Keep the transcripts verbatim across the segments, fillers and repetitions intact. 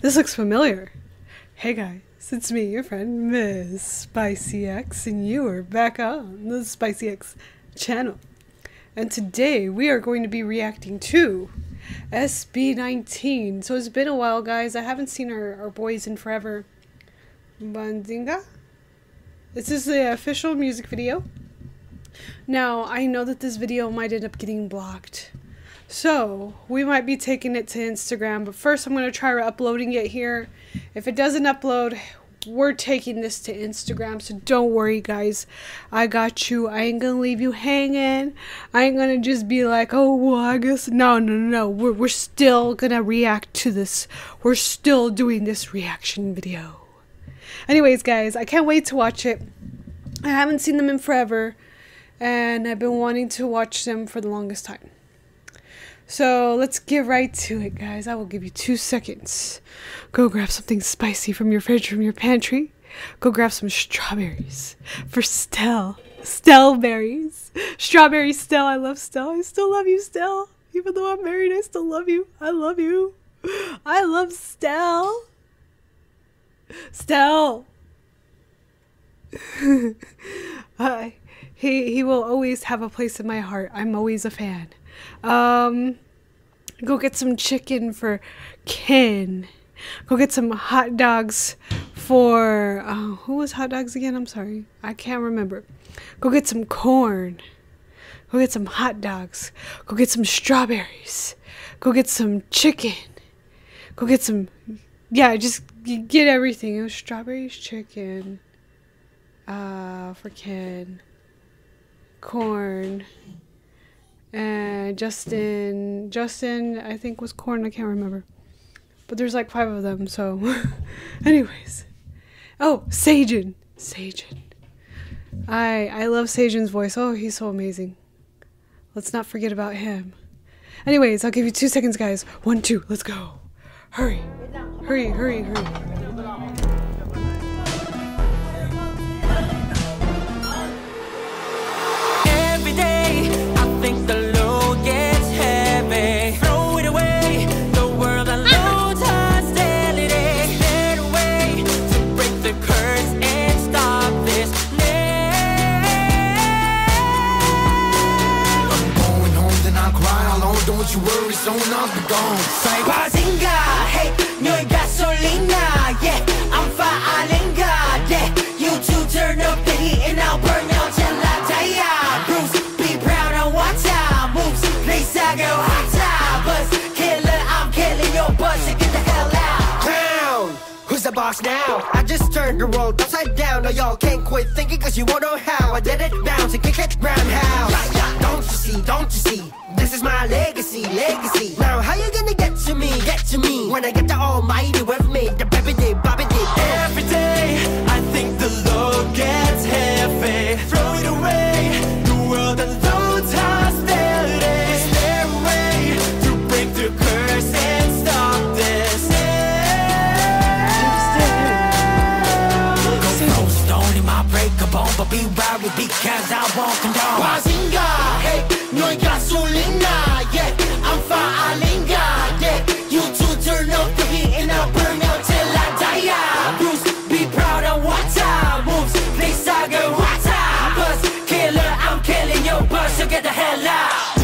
This looks familiar. Hey guys, it's me, your friend, Miss SpicyX, and you are back on the SpicyX channel. And today we are going to be reacting to S B nineteen. So it's been a while, guys. I haven't seen our, our boys in forever. Bandinga? This is the official music video. Now, I know that this video might end up getting blocked, so we might be taking it to Instagram, but first I'm going to try uploading it here. If it doesn't upload, we're taking this to Instagram, so don't worry, guys. I got you. I ain't gonna leave you hanging. I ain't gonna just be like, oh, well, I guess. No, no, no, no. We're, we're still gonna react to this. We're still doing this reaction video. Anyways, guys, I can't wait to watch it. I haven't seen them in forever, and I've been wanting to watch them for the longest time. So let's get right to it, guys. I will give you two seconds. Go grab something spicy from your fridge, from your pantry. Go grab some strawberries for Stell. Stell berries. Strawberry Stell. I love Stell. I still love you, Stell. Even though I'm married, I still love you. I love you. I love Stell. Stell. I, he, he will always have a place in my heart. I'm always a fan. Um, go get some chicken for Ken. Go get some hot dogs for, uh, who was hot dogs again? I'm sorry. I can't remember. Go get some corn. Go get some hot dogs. Go get some strawberries. Go get some chicken. Go get some, yeah, just get everything. It was strawberries, chicken, uh, for Ken, corn. And Justin, Justin, I think was corn. I can't remember. But there's like five of them, so. Anyways. Oh, Sajin. Sajin. I, I love Sajin's voice. Oh, he's so amazing. Let's not forget about him. Anyways, I'll give you two seconds, guys. One, two, let's go. Hurry. Hurry, hurry, hurry. Every day, I think the load gets heavy. Throw it away, the world unloads hostility. There a way to break the curse and stop this now. I'm going home, then I'll cry alone. Don't you worry, soon I'll be gone. Say, Bazinga, hey, 너의 gasolina, yeah, I'm falling, God, yeah. You two turn up the heat and I'll burn out till I die. Bruce, be proud of what time moves. Please, I go hot time. Buzz, killer, I'm killing your buzz, so get the hell out. Crown, who's the boss now? I just turned the world upside down. No, y'all can't quit thinking cause you won't know how. I did it bounce and kick it roundhouse. Yeah, yeah, don't you see, don't you see? This is my legacy, legacy. Now how you gonna get to me, get to me? When I get the almighty with me, the baby did, bobby did. Every day, I think the load gets heavy. Throw it away, the world unloads hostility. Is there a way to break the curse and stop this now? Go throw stone in my breakable, but be wary because I won't condone. Bazinga, hey, 너의 gasolina, yeah, I'm falling, God, yeah. You two turn up the heat and I'll burn out till I die. Bruce, be proud of what time moves. Please, I go what time. Buzz, killer, I'm killing your buzz, so get the hell out.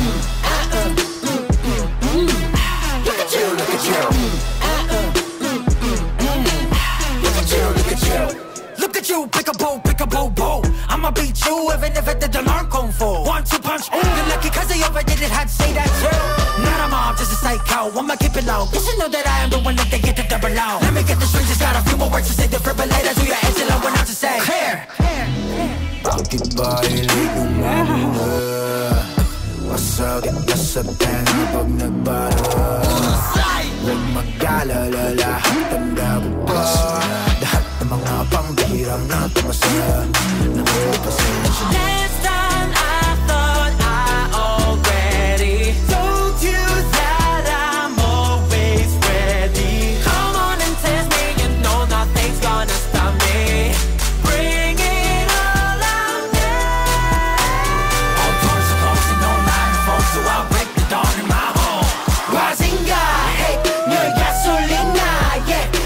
Look at you, look at you. Look at you, look at you. Look at you, pick a bow, pick a bow, bow. I'ma beat you even if it didn't learn kung fu. One, two punch, ooh, you're lucky cause they overdid it, had to say that too. Not a mom, just a psycho, I'ma keep it low. You should know that I am the one that they get to double out. Let me get the strings, just got a few more words to say. Defibrillator to your edge till I went out to say clear. Bakit ba iligang mo? Wasagin ka sa tenga pag nagbara. Huwag mag-alala, lahat tanda ko pa. Lahat ng mga pambihirang natamasa. Nagpapasensya. Last time I thought I already told you that I'm always ready. Come on and test me, you know nothing's gonna stop me. Bring it all out now. All doors are closed and no line of folks, so I'll break the dawn in my home. Bazinga, hey, 너의 gasolina, yeah.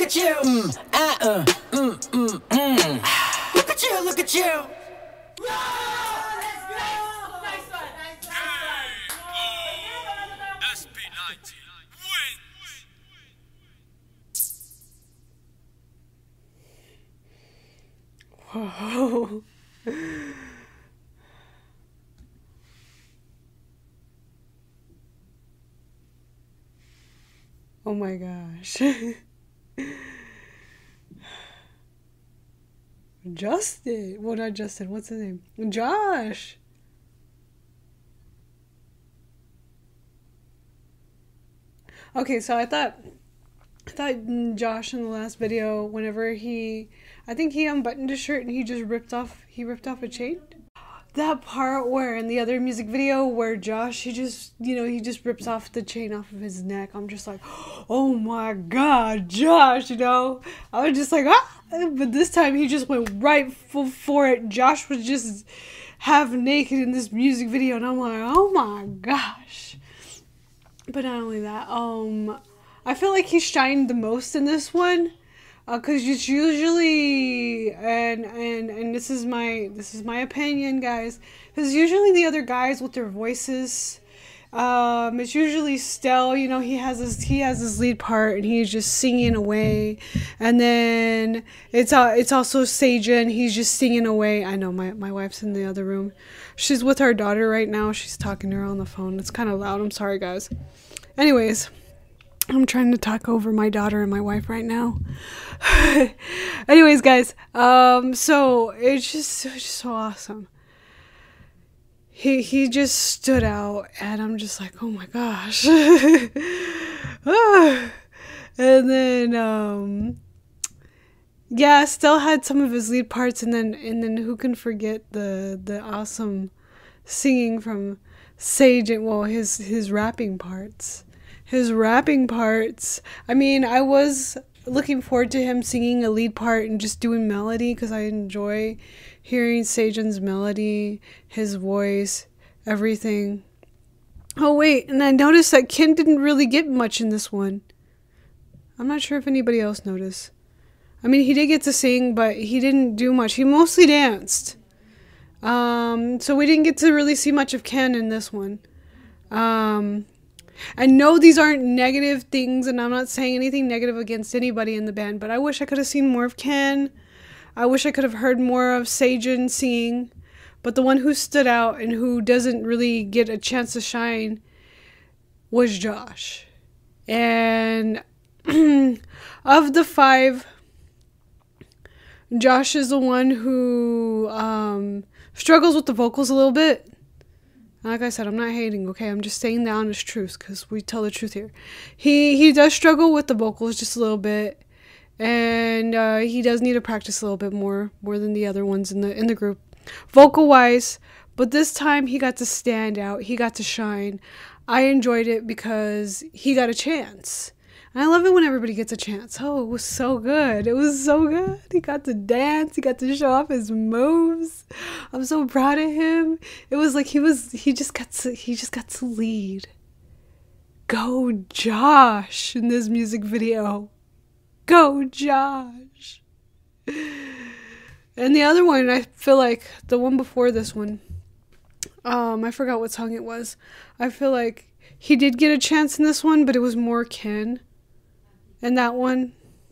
at you. Mm, uh, uh, mm, mm, mm. Look at you, look at you. S B nineteen wins! Whoa. Oh my gosh. Justin. Well, not Justin. What's his name? Josh. Okay, so I thought I thought Josh in the last video, whenever he, I think he unbuttoned his shirt and he just ripped off, he ripped off a chain. That part where in the other music video where Josh, he just, you know, he just rips off the chain off of his neck. I'm just like, oh my God, Josh, you know. I was just like, ah. But this time he just went right full for it. Josh was just half naked in this music video. And I'm like, oh my gosh. But not only that, um, I feel like he shined the most in this one. Because it's usually, and, and, and this is my, this is my opinion, guys. Because usually the other guys with their voices, um, it's usually Stell, you know, he has his, he has his lead part and he's just singing away. And then it's, uh, it's also Seijun, he's just singing away. I know my, my wife's in the other room. She's with our daughter right now. She's talking to her on the phone. It's kind of loud. I'm sorry, guys. Anyways. I'm trying to talk over my daughter and my wife right now. Anyways, guys, um, so it's just, it's just so awesome. He he just stood out, and I'm just like, oh my gosh. And then, um, yeah, still had some of his lead parts, and then and then who can forget the the awesome singing from Sage and well his his rapping parts. His rapping parts. I mean, I was looking forward to him singing a lead part and just doing melody because I enjoy hearing Seijun's melody, his voice, everything. Oh, wait, and I noticed that Ken didn't really get much in this one. I'm not sure if anybody else noticed. I mean, he did get to sing, but he didn't do much. He mostly danced. Um, so we didn't get to really see much of Ken in this one. Um... I know these aren't negative things, and I'm not saying anything negative against anybody in the band, but I wish I could have seen more of Ken. I wish I could have heard more of Seijun singing, but the one who stood out and who doesn't really get a chance to shine was Josh. And of the five, Josh is the one who um, struggles with the vocals a little bit. Like I said, I'm not hating, okay? I'm just saying the honest truth because we tell the truth here. He he does struggle with the vocals just a little bit, and uh, he does need to practice a little bit more, more than the other ones in the in the group, vocal-wise. But this time he got to stand out. He got to shine. I enjoyed it because he got a chance. And I love it when everybody gets a chance. Oh, it was so good. It was so good. He got to dance. He got to show off his moves. I'm so proud of him. It was like he was, he just got to, he just got to lead. Go Josh in this music video. Go Josh. And the other one, I feel like the one before this one, um, I forgot what song it was. I feel like he did get a chance in this one, but it was more Ken. And that one,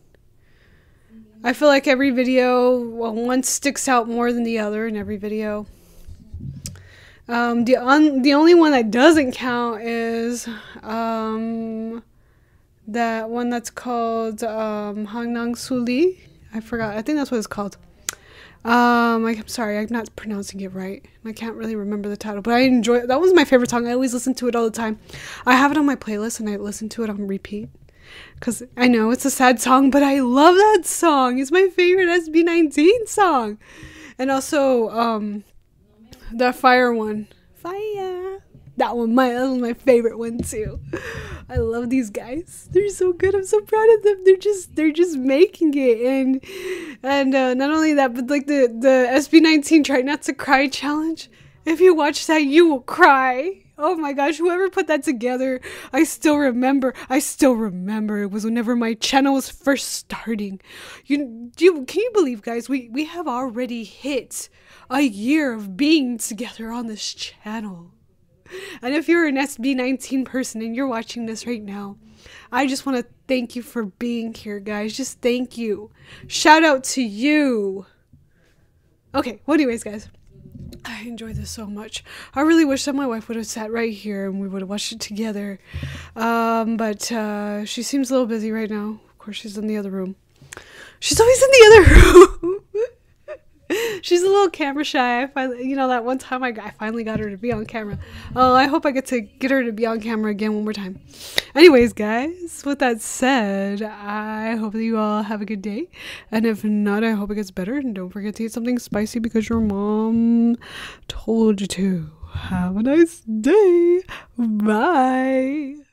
I feel like every video, well, one sticks out more than the other in every video. Um, the un the only one that doesn't count is um, that one that's called um, Hangnang Suli. I forgot. I think that's what it's called. Um, I'm sorry, I'm not pronouncing it right. I can't really remember the title, but I enjoy it. That was my favorite song. I always listen to it all the time. I have it on my playlist and I listen to it on repeat. Because I know it's a sad song, but I love that song. It's my favorite S B nineteen song. And also, um, the fire one. Fire. That one, my, that was my favorite one too. I love these guys. They're so good. I'm so proud of them. They're just, they're just making it. And, and uh, not only that, but like the, the S B nineteen Try Not to Cry challenge. If you watch that, you will cry. Oh my gosh, whoever put that together, I still remember. I still remember. It was whenever my channel was first starting. You, you can you believe, guys? We we have already hit a year of being together on this channel. And if you're an S B nineteen person and you're watching this right now, I just want to thank you for being here, guys. Just thank you. Shout out to you. Okay, well, anyways, guys, I enjoy this so much. I really wish that my wife would have sat right here and we would have watched it together. Um, but uh, she seems a little busy right now. Of course, she's in the other room. She's always in the other room. She's a little camera shy. I finally, you know, that one time I, got, I finally got her to be on camera. Oh, I hope I get to get her to be on camera again one more time. Anyways, guys, with that said, I hope that you all have a good day. And if not, I hope it gets better. And don't forget to eat something spicy because your mom told you to. Have a nice day. Bye.